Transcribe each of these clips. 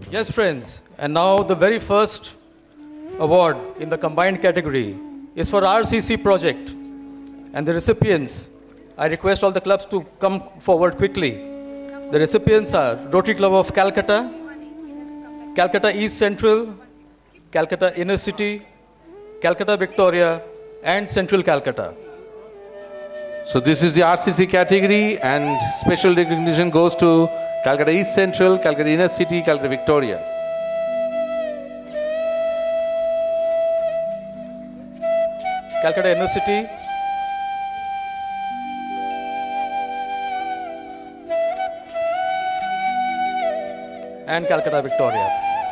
Yes, friends, and now the very first award in the combined category is for RCC project. And the recipients, I request all the clubs to come forward quickly. The recipients are Rotary Club of Calcutta, Calcutta East Central, Calcutta Inner City, Calcutta Victoria, and Central Calcutta. So this is the RCC category, and special recognition goes to Calcutta East Central, Calcutta Inner City, Calcutta Victoria. Calcutta Inner City, and Calcutta Victoria.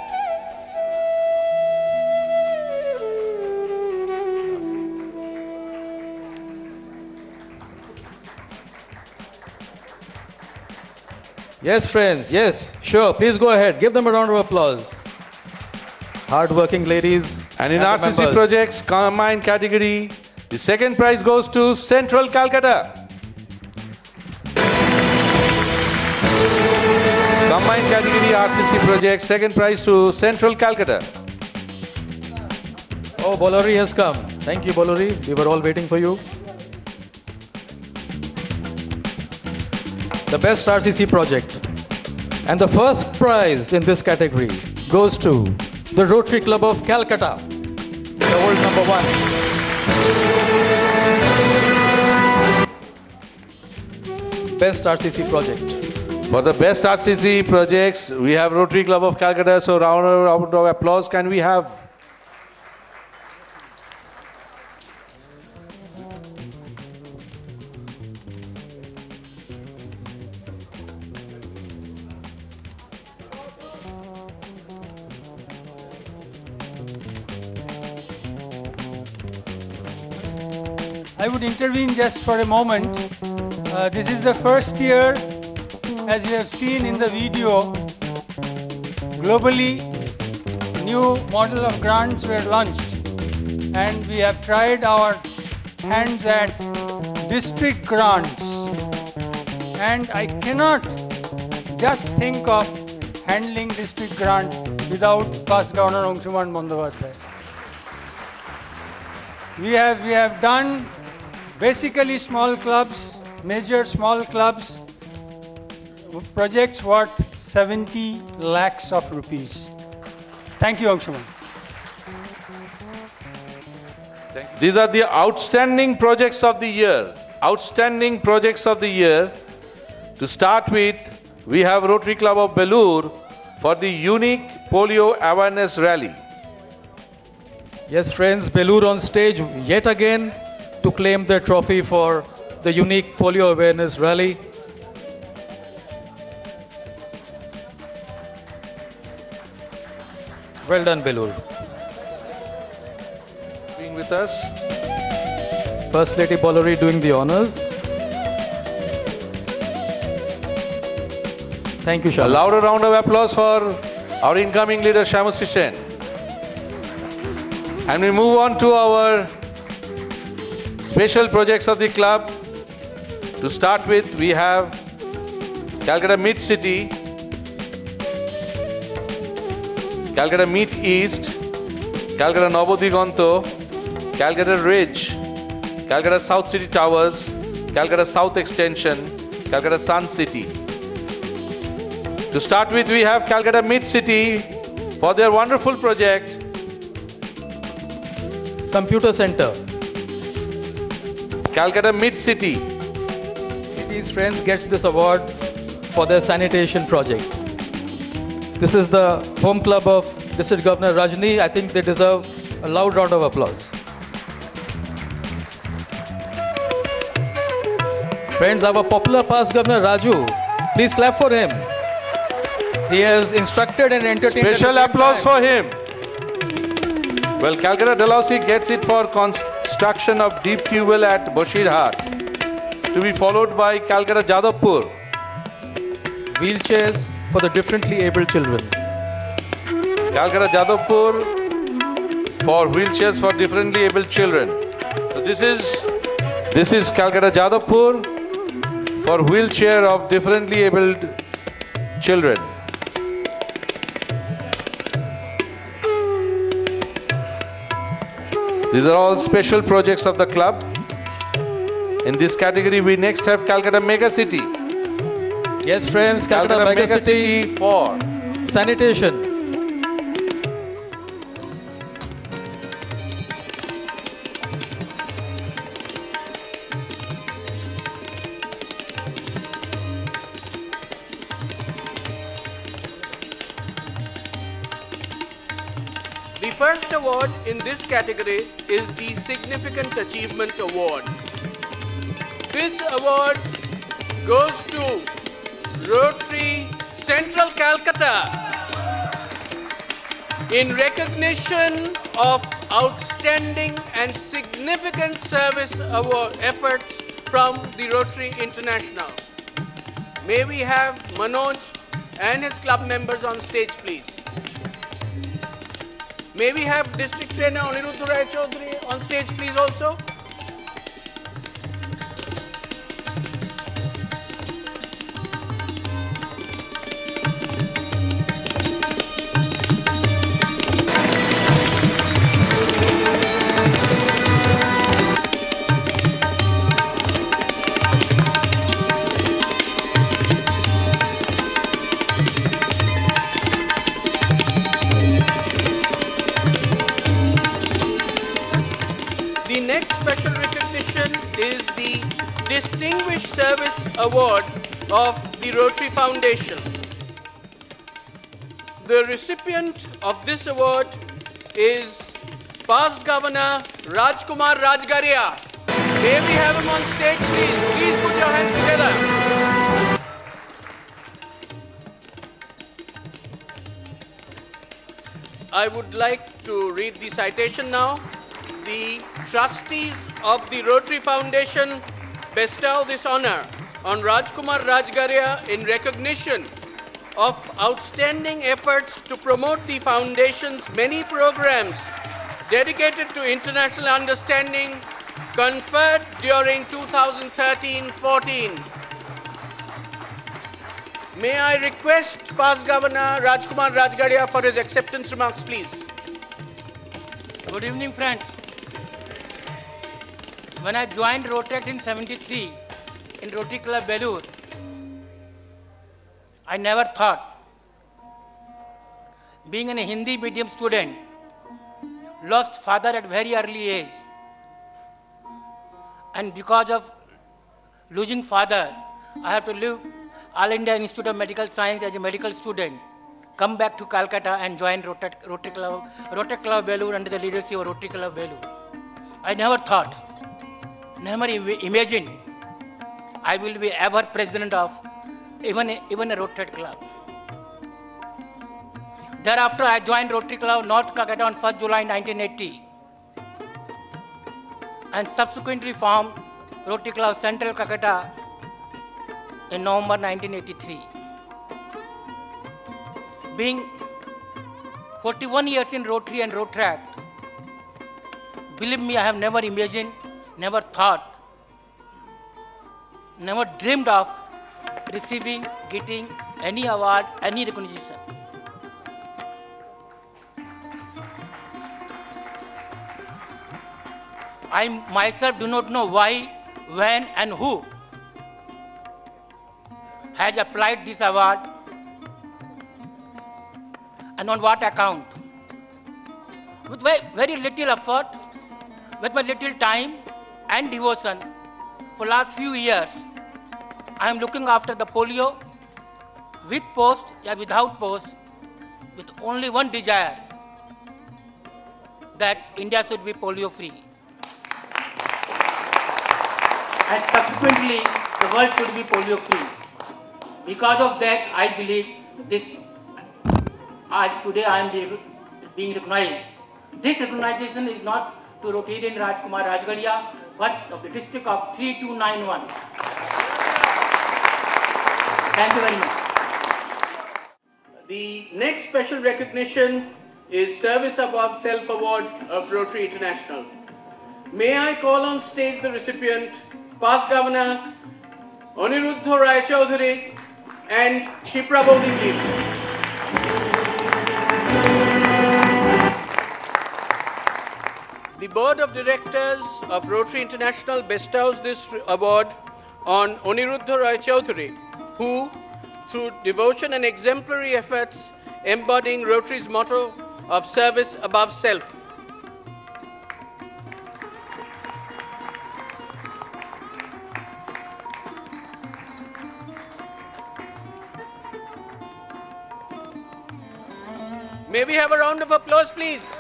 Yes, friends, yes, sure, please go ahead. Give them a round of applause. Hard-working ladies. And in RCC projects, combined category, the second prize goes to Central Calcutta. Combined category RCC project, second prize to Central Calcutta. Oh, Bolori has come. Thank you, Bolori. We were all waiting for you. The best RCC project. And the first prize in this category goes to the Rotary Club of Calcutta, the world #1. Best RCC project. For the best RCC projects, we have Rotary Club of Calcutta, so round of applause can we have? I would intervene just for a moment. This is the first year, as you have seen in the video, globally new model of grants were launched, and we have tried our hands at district grants. And I cannot just think of handling district grant without past Governor Angshuman Bandyopadhyay. We have done basically small clubs, major small clubs, projects worth 70 lakhs of rupees. Thank you, Angshuman. These are the outstanding projects of the year. Outstanding projects of the year. To start with, we have Rotary Club of Belur for the unique polio awareness rally. Yes, friends, Belur on stage yet again to claim the trophy for the unique polio awareness rally. Well done, Belur. Being with us. First Lady Bolori doing the honors. Thank you, Shamu. A louder round of applause for our incoming leader, Shamu Sishen. And we move on to our special projects of the club. To start with, we have Calcutta Mid City, Calcutta Mid East, Calcutta Nabodiganto, Calcutta Ridge, Calcutta South City Towers, Calcutta South Extension, Calcutta Sun City. To start with, we have Calcutta Mid City for their wonderful project, Computer Center. Calcutta Mid City. These friends gets this award for their sanitation project. This is the home club of District Governor Rajani. I think they deserve a loud round of applause. Friends, our popular past Governor Raju, please clap for him. He has instructed and entertained. Special applause for him. Well, Calcutta Dalhousie gets it for construction of deep tube well at Bashirhat, to be followed by Calcutta Jadavpur. Wheelchairs for the differently abled children. Calcutta Jadavpur for wheelchairs for differently abled children. So this is Calcutta Jadavpur for wheelchair of differently abled children. These are all special projects of the club. In this category, we next have Calcutta Mega City. Yes, friends, Calcutta Mega City for sanitation. The first award in this category is the Significant Achievement Award. This award goes to Rotary Central Calcutta in recognition of outstanding and significant service award efforts from the Rotary International. May we have Manoj and his club members on stage, please. May we have District Trainer Aniruddha Rai Chaudhary on stage, please, also. The next special recognition is the Distinguished Service Award of the Rotary Foundation. The recipient of this award is past Governor Rajkumar Rajgaria. May we have him on stage, please? Please put your hands together. I would like to read the citation now. The trustees of the Rotary Foundation bestow this honor on Rajkumar Rajgaria in recognition of outstanding efforts to promote the foundation's many programs dedicated to international understanding conferred during 2013-14. May I request past Governor Rajkumar Rajgaria for his acceptance remarks, please. Good evening, friends. When I joined Rotarians in '73 in Rotary Club Belur, I never thought, being a Hindi medium student, lost father at very early age, and because of losing father, I have to leave All India Institute of Medical Science as a medical student, come back to Calcutta and join Rotary Club Belur under the leadership of Rotary Club Belur. I never thought, never imagined I will be ever president of even a Rotary Club. Thereafter, I joined Rotary Club North Calcutta on 1st July 1980 and subsequently formed Rotary Club Central Calcutta in November 1983. Being 41 years in Rotary and Rotaract, believe me, I have never imagined, never thought, never dreamed of receiving, getting any award, any recognition. I myself do not know why, when and who has applied this award and on what account. With very little effort, with my little time and devotion, for last few years, I am looking after the polio with post or without post, with only one desire, that India should be polio free. And subsequently, the world should be polio free. Because of that, I believe this, today I am being recognized. This recognition is not to Rotarian Rajkumar Rajgaria, but of the district of 3291. Thank you very much. The next special recognition is Service Above Self Award of Rotary International. May I call on stage the recipient, past Governor Aniruddha Rai Chaudhary and Shipra Bodhingji. The Board of Directors of Rotary International bestows this award on Aniruddha Roy Chaudhary, who, through devotion and exemplary efforts, embodying Rotary's motto of service above self. May we have a round of applause, please?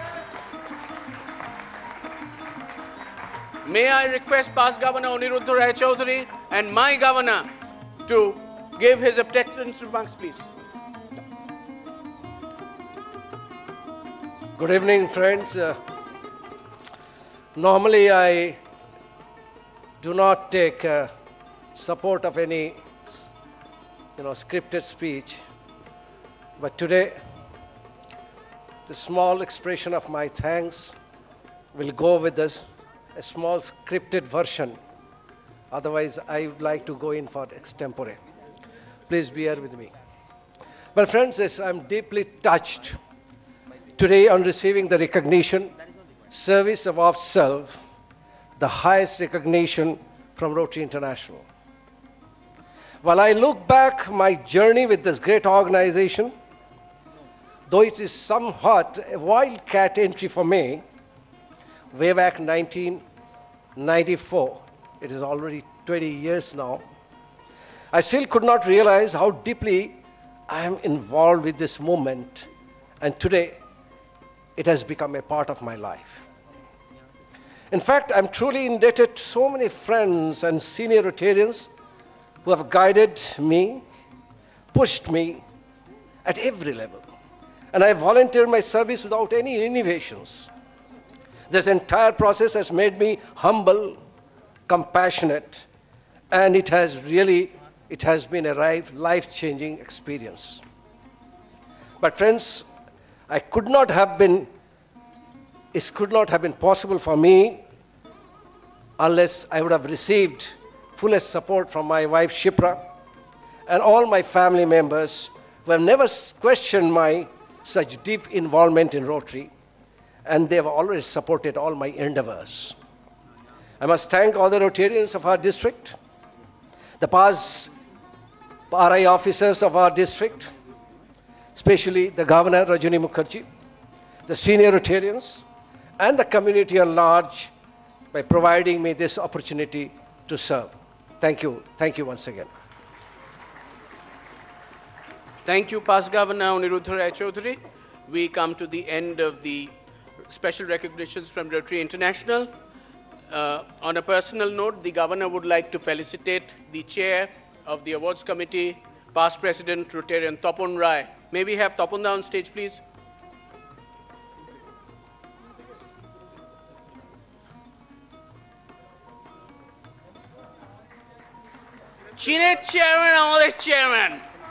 May I request past Governor Aniruddha Roy Chaudhary and my governor to give his acceptance remarks, please. Good evening, friends. Normally, I do not take support of any, scripted speech, but today, the small expression of my thanks will go with a small scripted version. Otherwise, I would like to go in for extempore. Please bear with me. Well, friends, yes, I'm deeply touched today on receiving the recognition, service above self, the highest recognition from Rotary International. While I look back my journey with this great organization, though it is somewhat a wildcat entry for me, way back 1994, it is already 20 years now, I still could not realize how deeply I am involved with this movement, and today it has become a part of my life. In fact, I'm truly indebted to so many friends and senior Rotarians who have guided me, pushed me at every level. And I volunteered my service without any innovations. This entire process has made me humble, compassionate, and it has been a life-changing experience. But friends, it could not have been possible for me unless I would have received fullest support from my wife Shipra and all my family members who have never questioned my such deep involvement in Rotary, and they have always supported all my endeavors. I must thank all the Rotarians of our district, the past RI officers of our district, especially the Governor Rajani Mukerji, the senior Rotarians, and the community at large by providing me this opportunity to serve. Thank you. Thank you once again. Thank you, past Governor Aniruddha Roy Chaudhary. We come to the end of the special recognitions from Rotary International. On a personal note, the Governor would like to felicitate the Chair of the Awards Committee, past President Rotarian Topon Rai. May we have Topon on stage, please? Chine Chairman, আমাদের Chairman.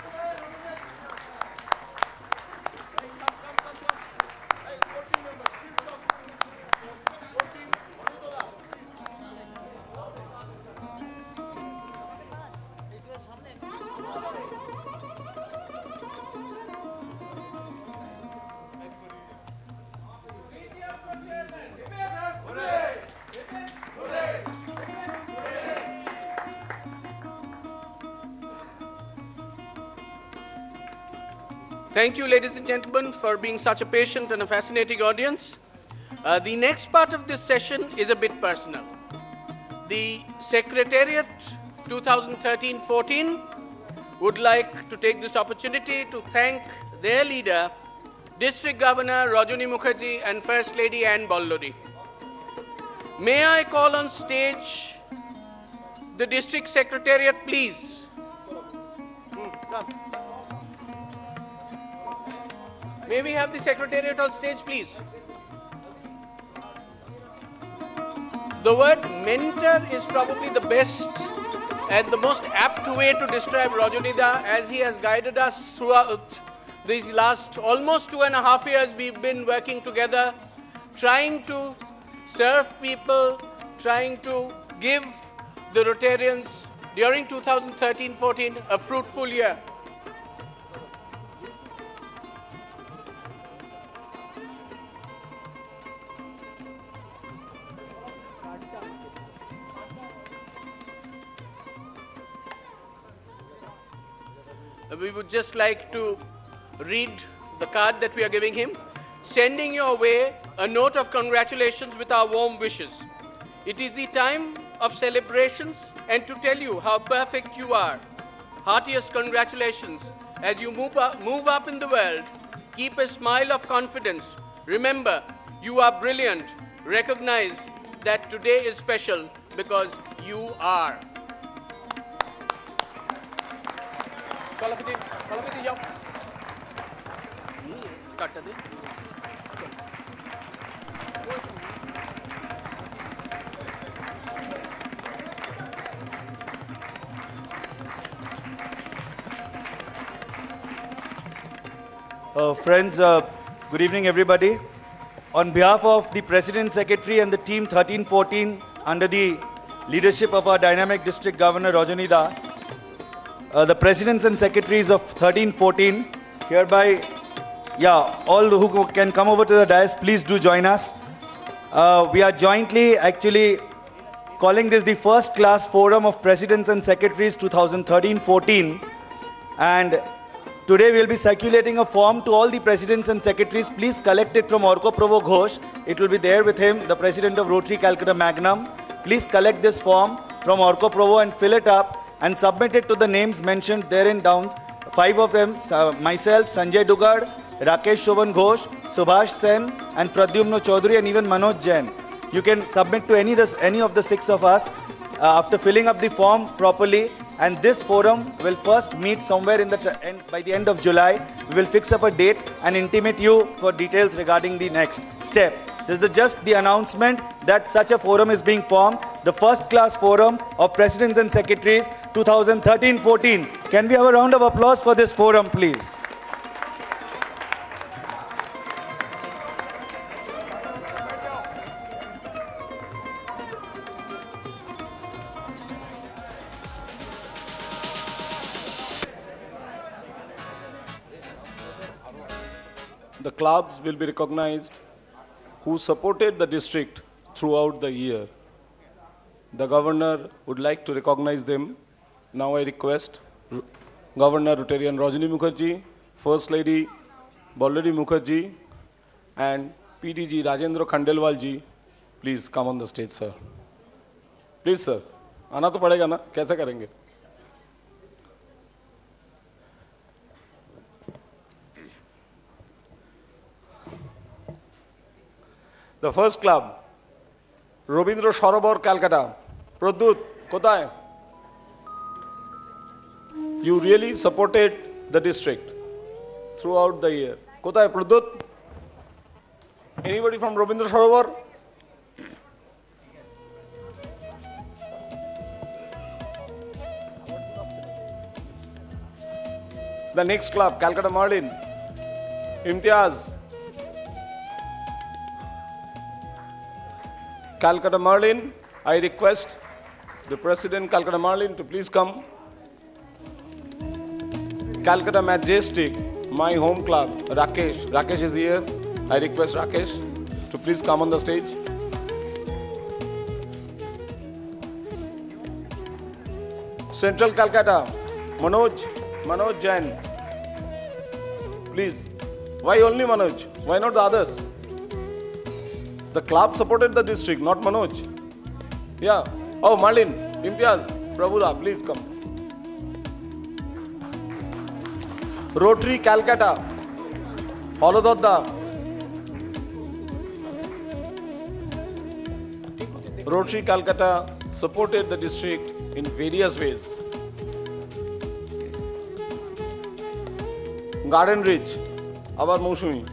Thank you, ladies and gentlemen, for being such a patient and a fascinating audience. The next part of this session is a bit personal. The Secretariat 2013-14 would like to take this opportunity to thank their leader, District Governor Rajani Mukerji and First Lady Anne Bollodi. May I call on stage the District Secretariat, please? May we have the Secretariat on stage, please? The word mentor is probably the best and the most apt way to describe Rajanida, as he has guided us throughout these last almost 2.5 years. We've been working together, trying to serve people, trying to give the Rotarians during 2013-14 a fruitful year. we would just like to read the card that we are giving him, sending your way a note of congratulations with our warm wishes. It is the time of celebrations and to tell you how perfect you are. Heartiest congratulations as you move up in the world. Keep a smile of confidence. Remember, you are brilliant. Recognize that today is special because you are. Friends, good evening everybody. On behalf of the President, Secretary and the team 1314 under the leadership of our dynamic District Governor Rajani Da, the Presidents and Secretaries of 1314, hereby, all who can come over to the dais, please do join us. We are jointly actually calling this the first class forum of Presidents and Secretaries 2013-14, and today we will be circulating a form to all the Presidents and Secretaries. Please collect it from Orko Provo Ghosh. It will be there with him, the President of Rotary Calcutta Magnum. Please collect this form from Orko Provo and fill it up and submit it to the names mentioned therein down. 5 of them, myself, Sanjay Dugard, Rakesh Shovan Ghosh, Subhash Sen, and Pradyumno Chaudhary, and even Manoj Jain. You can submit to any of the 6 of us after filling up the form properly. And this forum will first meet somewhere by the end of July. We will fix up a date and intimate you for details regarding the next step. This is just the announcement that such a forum is being formed, the first class forum of Presidents and Secretaries 2013-14. Can we have a round of applause for this forum, please? The clubs will be recognized who supported the district throughout the year. The Governor would like to recognize them. Now I request Governor Rotarian Rajani Mukerji, First Lady Ballari Mukerji, and PDG Rajendra Khandelwal ji, please come on the stage, sir. Please, sir. आना तो पड़ेगा ना, कैसे करेंगे? The first club, Robindra Sarobar, Calcutta. Pradut, kothay? You really supported the district throughout the year. Kothay, Pradut? Anybody from Robindra Sarobar? The next club, Calcutta Marlin. Imtiaz. Calcutta Marlin, I request the President Calcutta Marlin to please come. Calcutta Majestic, my home club, Rakesh. Rakesh is here. I request Rakesh to please come on the stage. Central Calcutta, Manoj Jain. Please. Why only Manoj? Why not the others? The club supported the district, not Manoj. Yeah. Oh, Marlin, Imtiaz, Prabhuda, please come. Rotary Calcutta, Holododda. Rotary Calcutta supported the district in various ways. Garden Ridge, Abar Mousumi.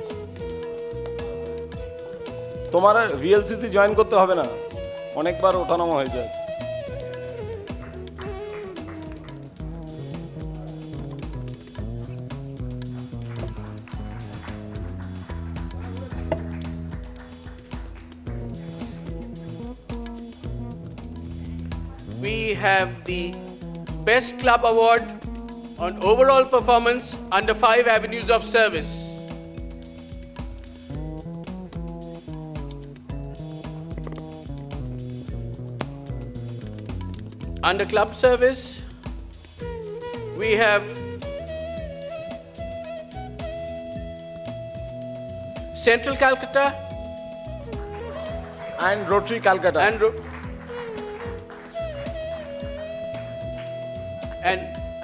তোমার VLCC join করতে হবে না, অনেকবার ওঠানামা হয়ে যায়। We have the Best Club Award on overall performance under 5 avenues of service. Under club service, we have Central Calcutta, and Rotary Calcutta. And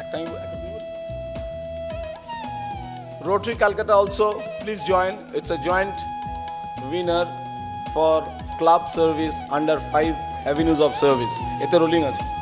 Rotary Calcutta also, please join. It's a joint winner for club service under 5 avenues of service. Ete rolling আছে.